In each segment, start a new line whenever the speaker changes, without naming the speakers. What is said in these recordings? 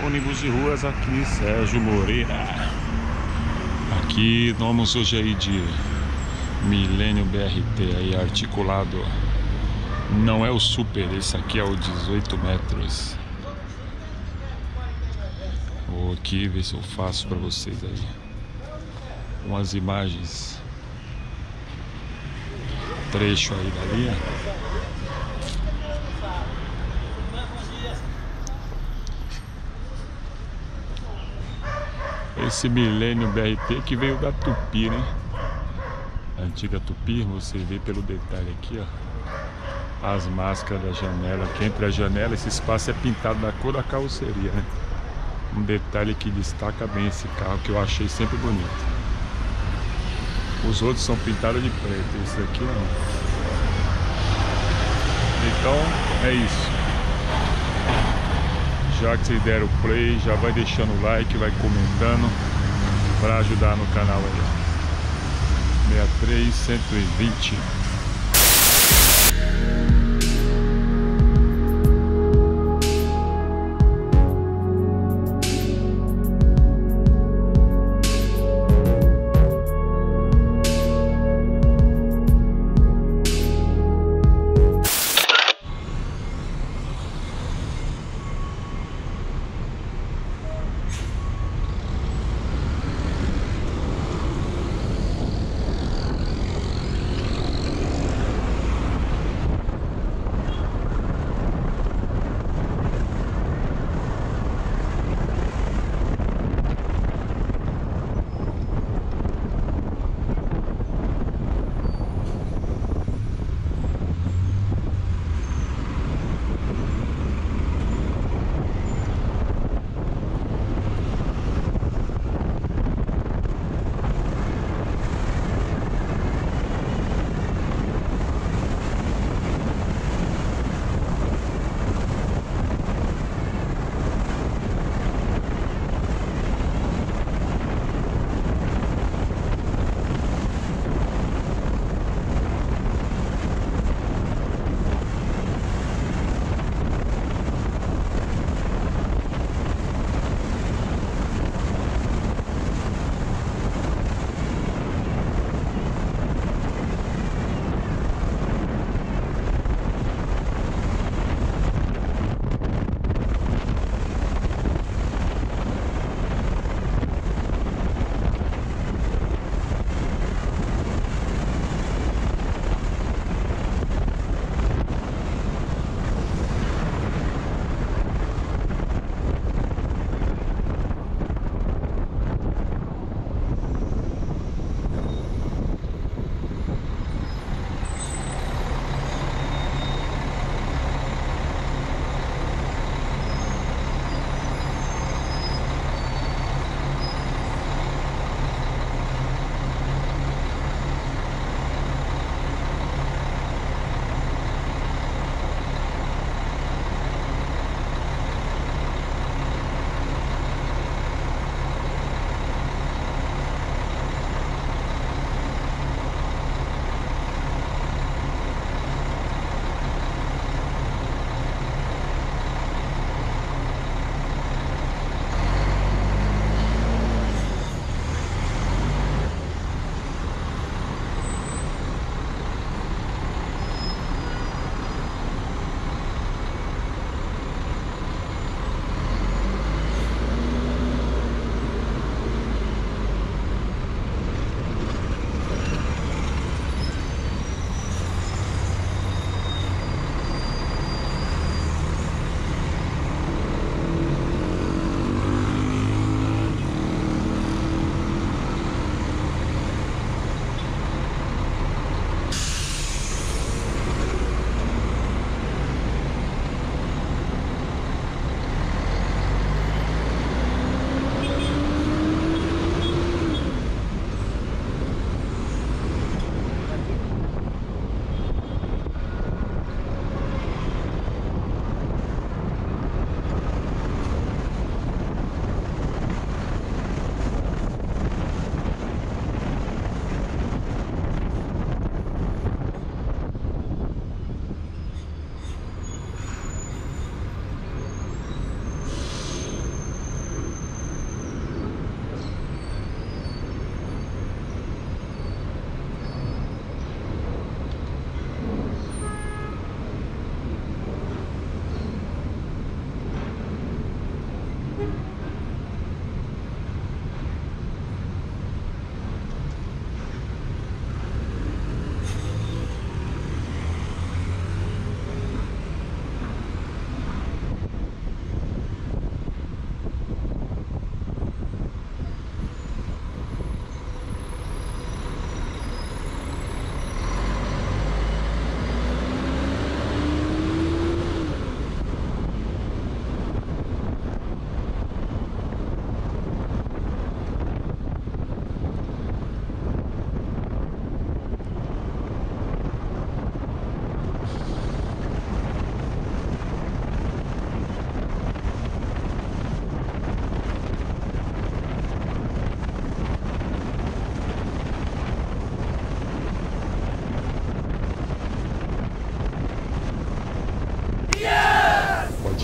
ônibus de ruas aqui, Sérgio Moreira. Aqui vamos hoje aí de Milênio BRT aí articulado. Não é o Super, esse aqui é o 18 metros. Vou aqui ver se eu faço para vocês aí umas imagens, trecho aí da linha. Esse Milênio BRT que veio da Tupi, né? A antiga Tupi, você vê pelo detalhe aqui, ó. As máscaras da janela, aqui entre a janela, esse espaço é pintado da cor da carroceria, né? Um detalhe que destaca bem esse carro, que eu achei sempre bonito. Os outros são pintados de preto, esse aqui não. Então, é isso. Já que vocês deram play, já vai deixando o like, vai comentando para ajudar no canal aí. 63 120.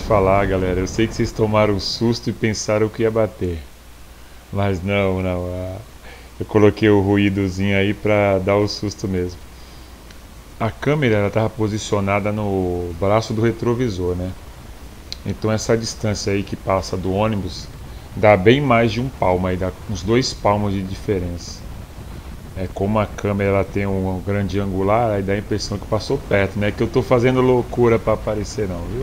falar, galera. Eu sei que vocês tomaram um susto e pensaram que ia bater. Mas não, não. Eu coloquei o ruídozinho aí pra dar o susto mesmo. A câmera ela estava posicionada no braço do retrovisor, né? Então essa distância aí que passa do ônibus dá bem mais de um palmo, aí dá uns 2 palmos de diferença. É como a câmera ela tem um grande angular, aí dá a impressão que passou perto, né? Que eu tô fazendo loucura para aparecer não, viu?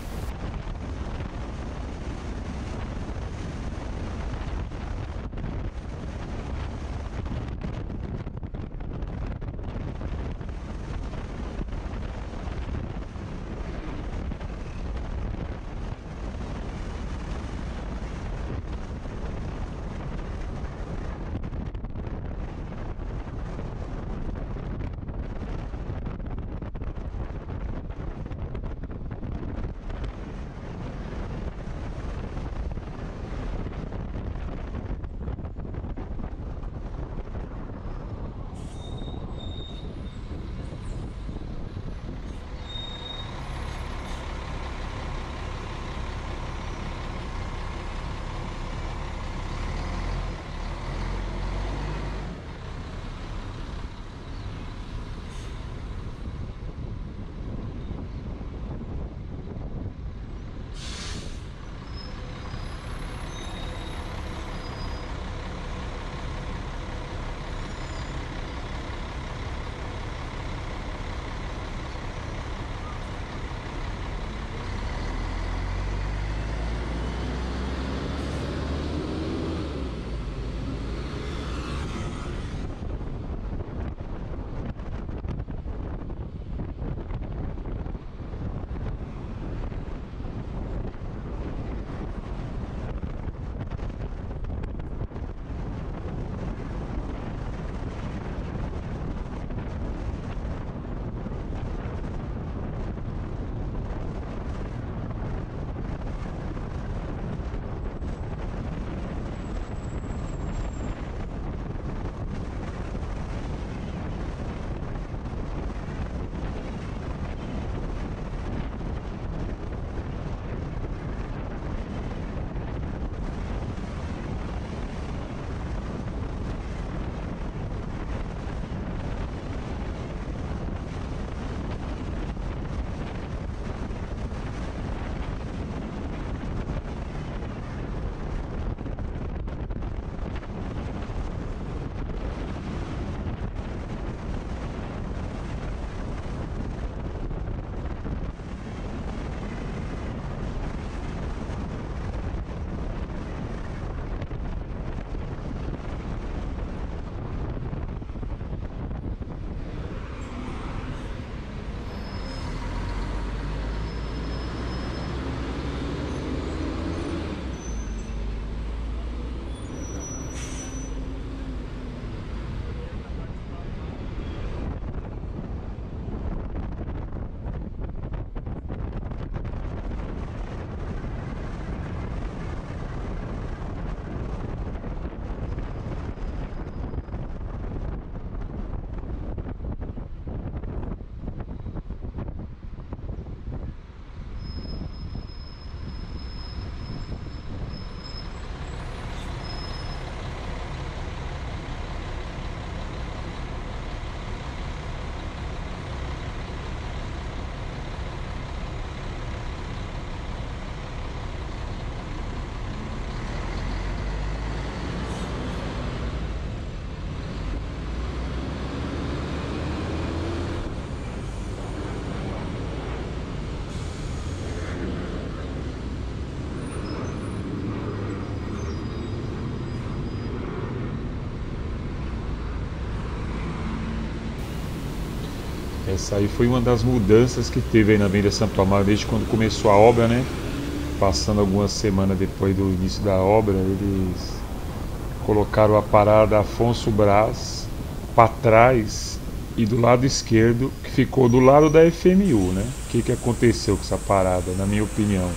Essa aí foi uma das mudanças que teve aí na Avenida Santo Amaro desde quando começou a obra, né? Passando algumas semanas depois do início da obra, eles colocaram a parada Afonso Brás para trás e do lado esquerdo, que ficou do lado da FMU, né? O que aconteceu com essa parada, na minha opinião?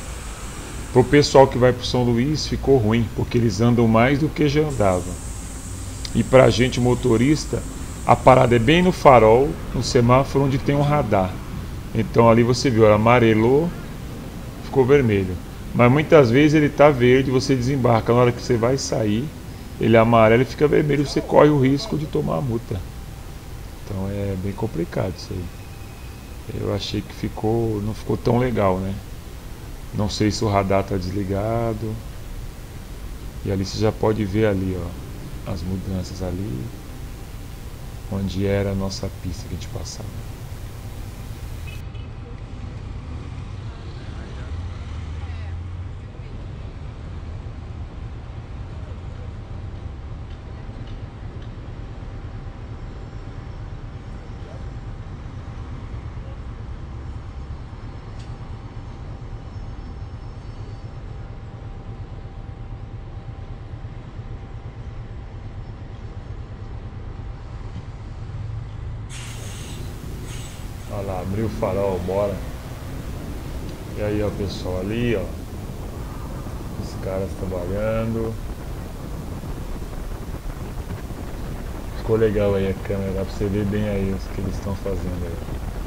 Pro pessoal que vai pro São Luís ficou ruim, porque eles andam mais do que já andavam. E pra gente motorista, a parada é bem no farol, no semáforo onde tem um radar. Então ali você viu, ela amarelou, ficou vermelho. Mas muitas vezes ele tá verde, você desembarca, na hora que você vai sair, ele é amarelo e fica vermelho, você corre o risco de tomar a multa. Então é bem complicado isso aí. Eu achei que não ficou tão legal, né? Não sei se o radar tá desligado. E ali você já pode ver ali, ó, as mudanças ali, onde era a nossa pista que a gente passava. Olha lá, abriu o farol, bora. E aí, ó, pessoal, ali, ó, os caras trabalhando. Ficou legal aí a câmera, dá pra você ver bem aí o que eles estão fazendo aí.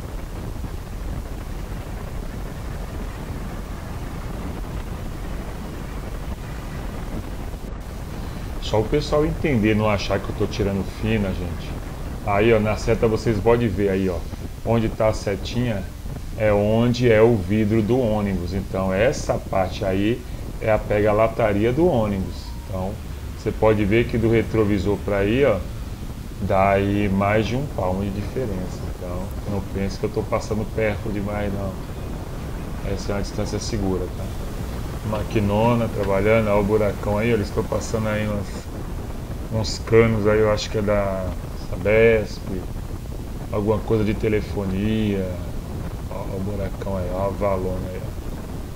Só o pessoal entender, não achar que eu tô tirando fina, gente. Aí, ó, na seta vocês podem ver aí, ó, onde tá a setinha é onde é o vidro do ônibus. Então essa parte aí é a pega-lataria do ônibus. Então você pode ver que do retrovisor para aí, ó, dá aí mais de um palmo de diferença. Então não pense que eu tô passando perto demais, não. Essa é uma distância segura, tá? Maquinona trabalhando, olha o buracão aí, eles estão passando aí uns canos aí, eu acho que é da Sabesp, alguma coisa de telefonia. Olha o buracão aí, olha a valona aí, ó.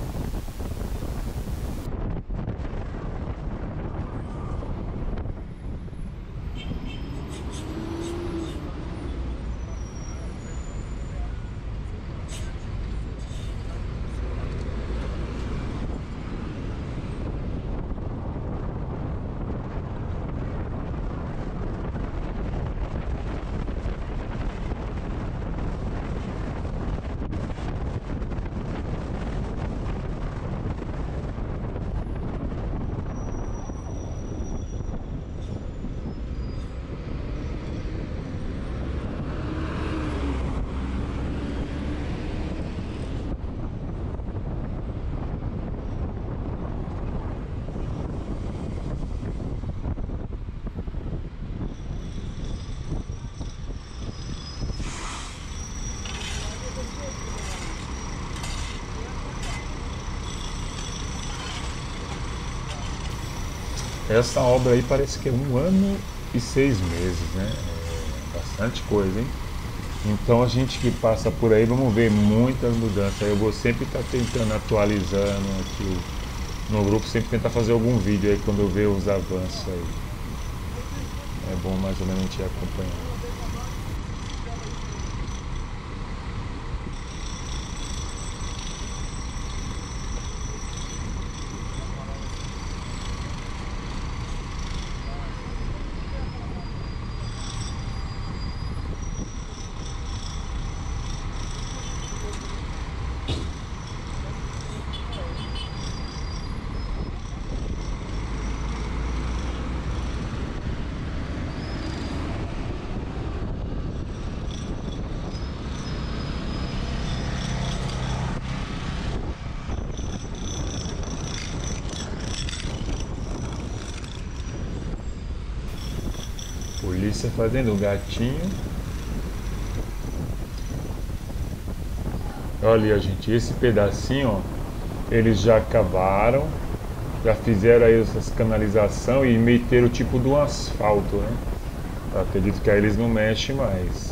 Essa obra aí parece que é 1 ano e 6 meses, né? É bastante coisa, hein? Então a gente que passa por aí, vamos ver muitas mudanças. Eu vou sempre estar tentando atualizando aqui no grupo, sempre tentar fazer algum vídeo aí quando eu ver os avanços aí. É bom mais ou menos a gente ir acompanhando. Polícia fazendo um gatinho. Olha, gente, esse pedacinho, ó, eles já cavaram, já fizeram aí essas canalização e meteram o tipo do asfalto, né? Eu acredito que aí eles não mexem mais.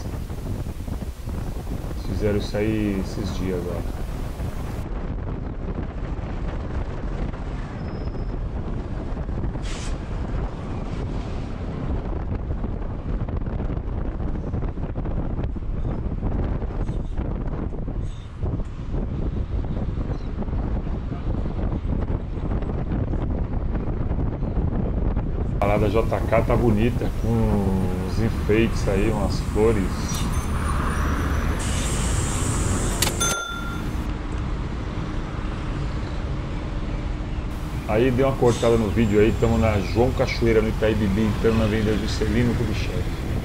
Fizeram isso aí esses dias, ó. A parada JK tá bonita, com os enfeites aí, umas flores. Aí deu uma cortada no vídeo aí, estamos na João Cachoeira, no Itaí Bibi, entrando na Avenida Juscelino Kubitschek.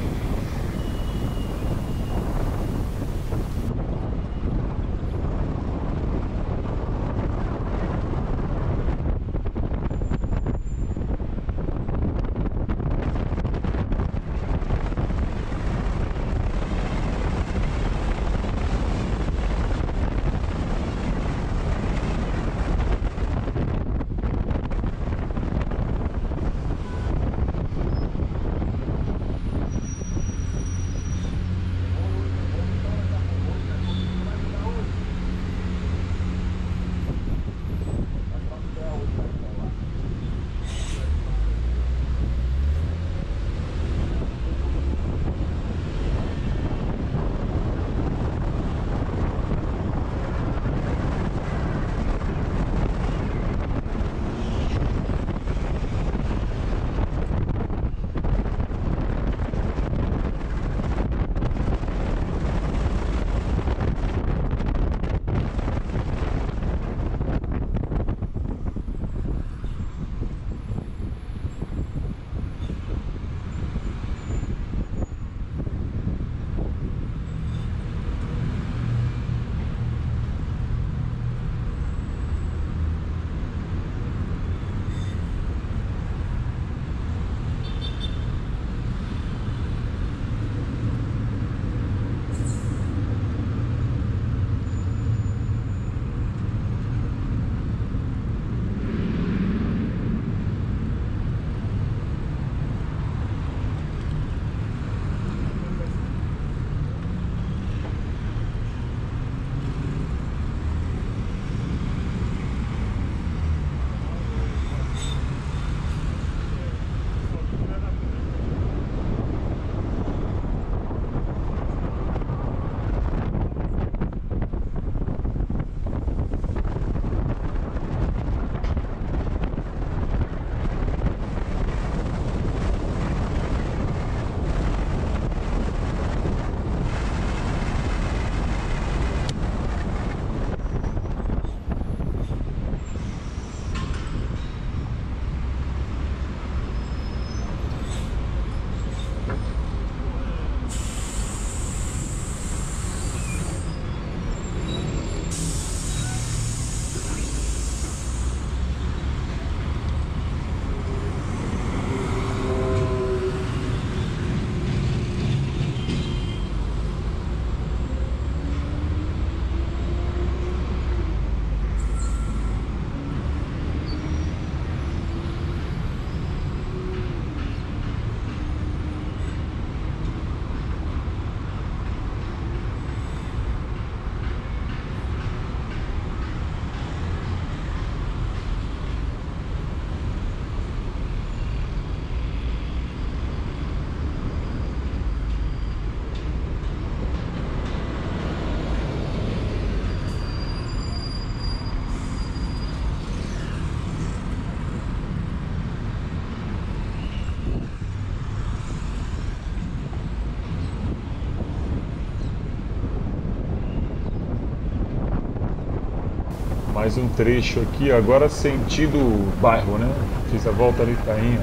Mais um trecho aqui, agora sentido bairro, né? Fiz a volta ali, Itainha.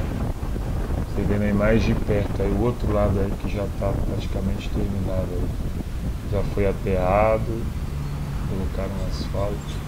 Você vendo aí mais de perto, aí o outro lado aí que já está praticamente terminado aí. Já foi aterrado, colocaram asfalto.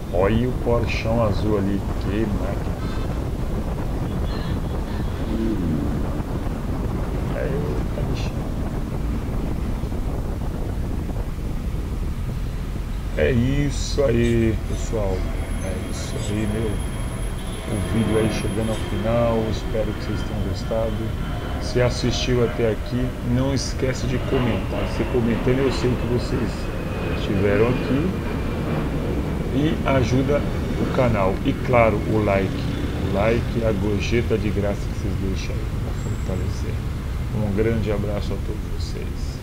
Olha o Porchão azul ali, que máquina. Eita, bichinho. É isso aí, pessoal. É isso aí, meu. O vídeo aí chegando ao final. Espero que vocês tenham gostado. Se assistiu até aqui, não esquece de comentar. Se comentando, eu sei que vocês estiveram aqui. E ajuda o canal. E claro, o like. O like, a gorjeta de graça que vocês deixam aí para fortalecer. Um grande abraço a todos vocês.